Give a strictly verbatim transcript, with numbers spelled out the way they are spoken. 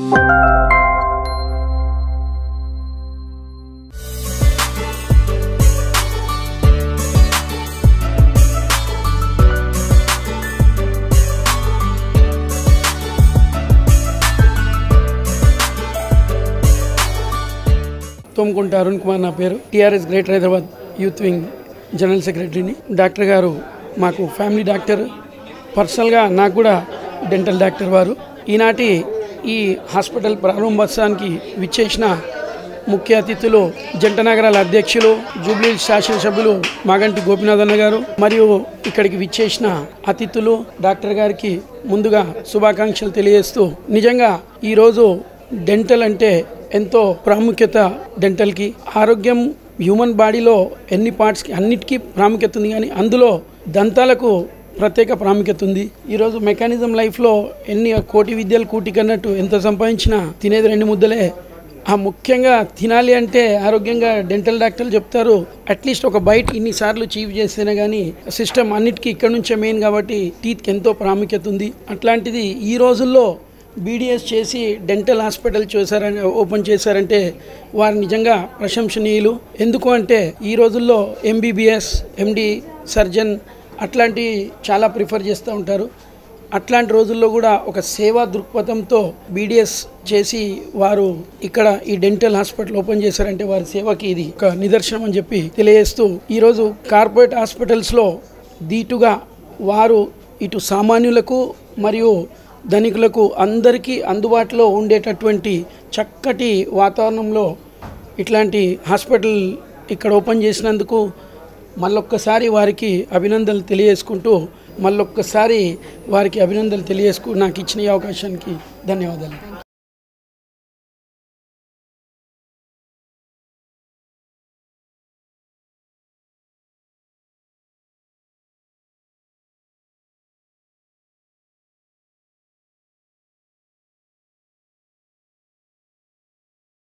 తోముకుంట అరుణ్ కుమార్ నా పేరు. TRS greater Hyderabad youth wing general సెక్రటరీని. డాక్టర్ గారు మాకు ఫ్యామిలీ డాక్టర్, పర్సనల్గా నాకు కూడా డెంటల్ డాక్టర్ వారు. ఈనాటి ఈ హాస్పిటల్ ప్రారంభోత్సవానికి విచ్చేసిన ముఖ్య అతిథులు జంట నగరాల అధ్యక్షులు జూబ్లీ శాసనసభ్యులు మాగంటి గోపీనాథ్ అన్న గారు, మరియు ఇక్కడికి విచ్చేసిన అతిథులు డాక్టర్ గారికి ముందుగా శుభాకాంక్షలు తెలియజేస్తూ, నిజంగా ఈరోజు డెంటల్ అంటే ఎంతో ప్రాముఖ్యత. డెంటల్కి ఆరోగ్యం హ్యూమన్ బాడీలో ఎన్ని పార్ట్స్కి అన్నిటికీ ప్రాముఖ్యత ఉంది, కానీ అందులో దంతాలకు ప్రత్యేక ప్రాముఖ్యత ఉంది. ఈరోజు మెకానిజం లైఫ్లో ఎన్ని కోటి విద్యలు కూటి కన్నట్టు ఎంత సంపాదించినా తినేది రెండు ముద్దలే. ఆ ముఖ్యంగా తినాలి అంటే ఆరోగ్యంగా డెంటల్ డాక్టర్లు చెప్తారు, అట్లీస్ట్ ఒక బైట్ ఇన్నిసార్లు చీవ్ చేస్తేనే కానీ సిస్టమ్ అన్నిటికీ ఇక్కడ నుంచే మెయిన్ కాబట్టి టీత్కి ఎంతో ప్రాముఖ్యత ఉంది. అట్లాంటిది ఈ రోజుల్లో బీడీఎస్ చేసి డెంటల్ హాస్పిటల్ చేశారని ఓపెన్ చేశారంటే వారు నిజంగా ప్రశంసనీయులు. ఎందుకు అంటే ఈ రోజుల్లో ఎంబీబీఎస్, ఎండి, సర్జన్ అట్లాంటివి చాలా ప్రిఫర్ చేస్తూ ఉంటారు. అట్లాంటి రోజుల్లో కూడా ఒక సేవా దృక్పథంతో బీడీఎస్ చేసి వారు ఇక్కడ ఈ డెంటల్ హాస్పిటల్ ఓపెన్ చేశారంటే వారి సేవకి ఇది ఒక నిదర్శనం అని చెప్పి తెలియజేస్తూ, ఈరోజు కార్పొరేట్ హాస్పిటల్స్లో దీటుగా వారు ఇటు సామాన్యులకు మరియు ధనికులకు అందరికీ అందుబాటులో ఉండేటటువంటి చక్కటి వాతావరణంలో ఇట్లాంటి హాస్పిటల్ ఇక్కడ ఓపెన్ చేసినందుకు మళ్ళొక్కసారి వారికి అభినందనలు తెలియజేసుకుంటూ మళ్ళొక్కసారి వారికి అభినందనలు తెలియజేసుకు నాకు ఇచ్చిన అవకాశానికి ధన్యవాదాలు.